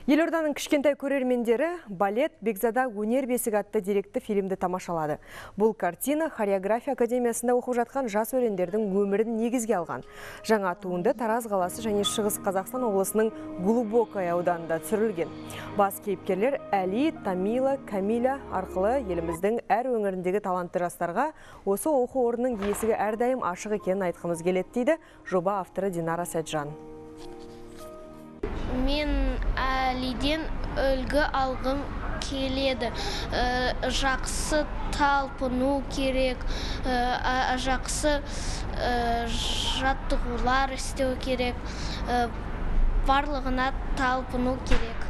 Елорданың кішкентай көрермендері балет «Бекзада өнер бесігі» атты деректі фильмді тамашалады. Бұл картина хореография академиясында оқып жатқан жас өрендердің өмірін негізге алған. Жаңа туынды Тараз қаласы және Шығыс Қазақстан облысының Глубокое ауданында түсірілген. Бас кейіпкерлер Әли, Тамила, Камиля арқылы еліміздің әр өңіріндегі талантты жастарға осы оқу орнының есігі әрдайым ашық екенін айтқымыз келеді дейді жоба авторы Динара Сәтжан. Мен Әлиден үлгі алғым келеді. Жақсы талпыну керек, жақсы жаттығулар істеу керек, барлығына талпыну керек.